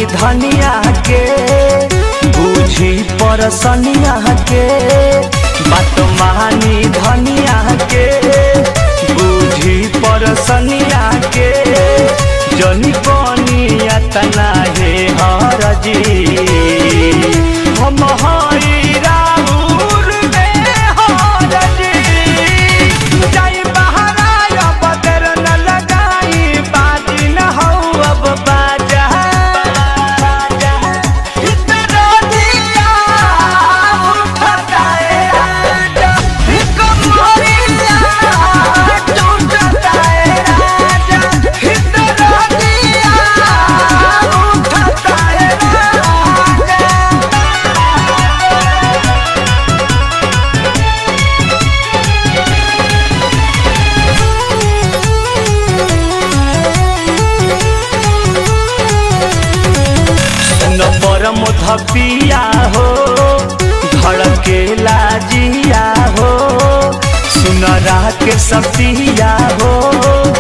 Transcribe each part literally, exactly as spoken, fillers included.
धनिया के बुझी परसनिया के बात मानी धनिया के बुझी परसनिया के जनी बनिया तना हे हरजी हम हई राउर में हरजी जाई बहराया बदर न लगाई बाजी न हो अब बाजा इतना दिया उठता है राजा कमरिया टूटता है राजा इतना दिया उठता है राजा। न परम धपिया हो धड़के लाजिया हो सुनरा के सपिया हो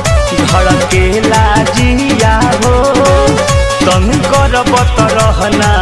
धड़के लाजिया हो तन करब त रहना